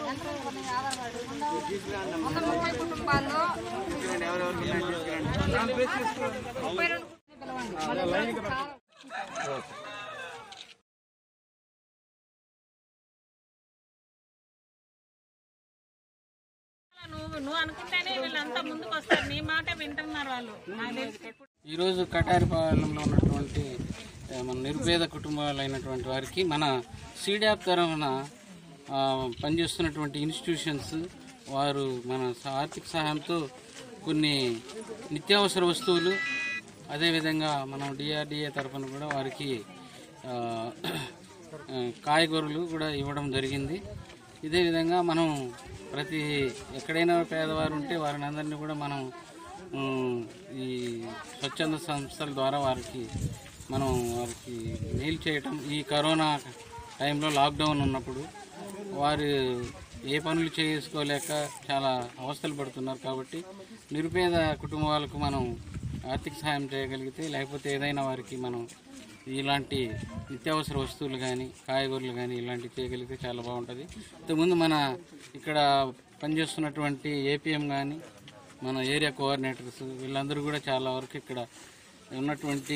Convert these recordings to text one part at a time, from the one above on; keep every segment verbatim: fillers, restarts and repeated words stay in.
వంద ముప్పై కుటుంబాల్లో ముప్పై రెండు నువ్వు నువ్వు అనుకుంటేనే వీళ్ళంతా ముందుకు వస్తారు, నీ మాట వింటున్నారు వాళ్ళు. నాకు తెలిసి ఈరోజు కటారిపాలెంలో ఉన్నటువంటి మన నిరుపేద కుటుంబాలైనటువంటి వారికి మన సీడాప్ తరఫున పనిచేస్తున్నటువంటి ఇన్స్టిట్యూషన్స్ వారు మన ఆర్థిక సహాయంతో కొన్ని నిత్యావసర వస్తువులు, అదేవిధంగా మనం డిఆర్డిఏ తరఫున కూడా వారికి కాయగూరలు కూడా ఇవ్వడం జరిగింది. ఇదే విధంగా మనం ప్రతి ఎక్కడైనా పేదవారు ఉంటే వారిని అందరినీ కూడా మనం ఈ స్వచ్ఛంద సంస్థల ద్వారా వారికి మనం వారికి మేలు చేయటం, ఈ కరోనా టైంలో లాక్డౌన్ ఉన్నప్పుడు వారు ఏ పనులు చేసుకోలేక చాలా అవస్థలు పడుతున్నారు. కాబట్టి నిరుపేద కుటుంబాలకు మనం ఆర్థిక సహాయం చేయగలిగితే, లేకపోతే ఏదైనా వారికి మనం ఇలాంటి నిత్యావసర వస్తువులు కానీ కాయగూరలు కానీ ఇలాంటివి చేయగలిగితే చాలా బాగుంటుంది. ఇంతకుముందు మన ఇక్కడ పనిచేస్తున్నటువంటి ఏపీఎం కానీ మన ఏరియా కోఆర్డినేటర్స్ వీళ్ళందరూ కూడా చాలా వరకు ఇక్కడ ఉన్నటువంటి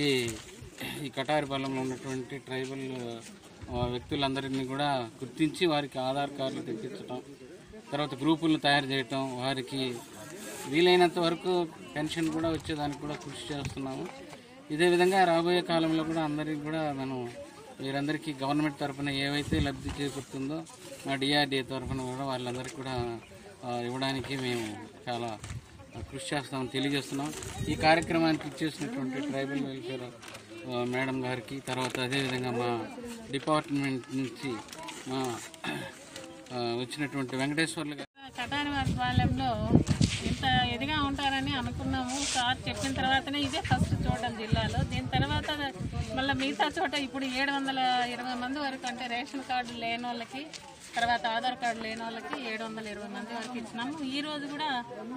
ఈ కటారిపాలెంలో ఉన్నటువంటి ట్రైబల్ వ్యక్తులందరినీ కూడా గుర్తించి వారికి ఆధార్ కార్డులు తెప్పించడం, తర్వాత గ్రూపులను తయారు చేయటం, వారికి వీలైనంత వరకు పెన్షన్ కూడా వచ్చేదానికి కూడా కృషి చేస్తున్నాము. ఇదే విధంగా రాబోయే కాలంలో కూడా అందరికీ కూడా మనం వీరందరికీ గవర్నమెంట్ తరఫున ఏవైతే లబ్ధి చేకూరుతుందో మా డిఆర్డిఏ తరఫున కూడా వాళ్ళందరికీ కూడా ఇవ్వడానికి మేము చాలా కృషి చేస్తామని తెలియజేస్తున్నాం. ఈ కార్యక్రమానికి ఇచ్చేసినటువంటి ట్రైబల్ వెల్ఫేర్ మేడం గారికి, తర్వాత అదేవిధంగా మా డిపార్ట్మెంట్ నుంచి మా వచ్చినటువంటి వెంకటేశ్వర్లు గారు. కటారిపాలెంలో ఇంత ఎదిగా ఉంటారని అనుకున్నాము. సార్ చెప్పిన తర్వాతనే ఇదే ఫస్ట్ చూడడం జిల్లాలో. దీని తర్వాత మళ్ళీ మిగతా చోట ఇప్పుడు ఏడు వందల ఇరవై మంది వరకు, అంటే రేషన్ కార్డు లేని వాళ్ళకి, తర్వాత ఆధార్ కార్డు లేని వాళ్ళకి ఏడు వందల ఇరవై మంది వరకు ఇచ్చినాము. ఈ రోజు కూడా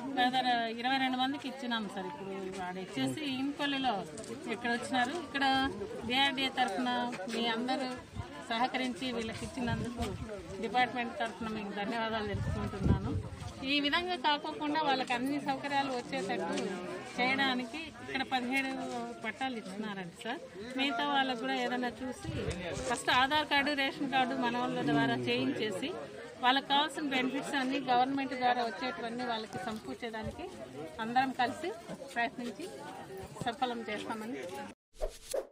ఇరవై రెండు మందికి ఇచ్చినాము సార్. ఇప్పుడు వాడు ఇచ్చేసి ఇంకొల్లిలో ఇక్కడ వచ్చినారు. ఇక్కడ డిఆర్డిఏ తరఫున మీ అందరూ సహకరించి వీళ్ళకి ఇచ్చినందుకు డిపార్ట్మెంట్ తరఫున మీకు ధన్యవాదాలు తెలుసుకుంటున్నాను. ఈ విధంగా కాకోకుండా వాళ్ళకి అన్ని సౌకర్యాలు వచ్చేటట్టు చేయడానికి ఇక్కడ పదిహేడు పట్టాలు ఇచ్చినారండి సార్. మిగతా వాళ్ళకు కూడా ఏదైనా చూసి first Aadhaar card, ration card మన వాళ్ళ ద్వారా చేయించేసి వాళ్ళకి కావాల్సిన బెనిఫిట్స్ అన్ని గవర్నమెంట్ ద్వారా వచ్చేటివన్నీ వాళ్ళకి సమకూర్చేదానికి అందరం కలిసి ప్రయత్నించి సఫలం చేస్తామని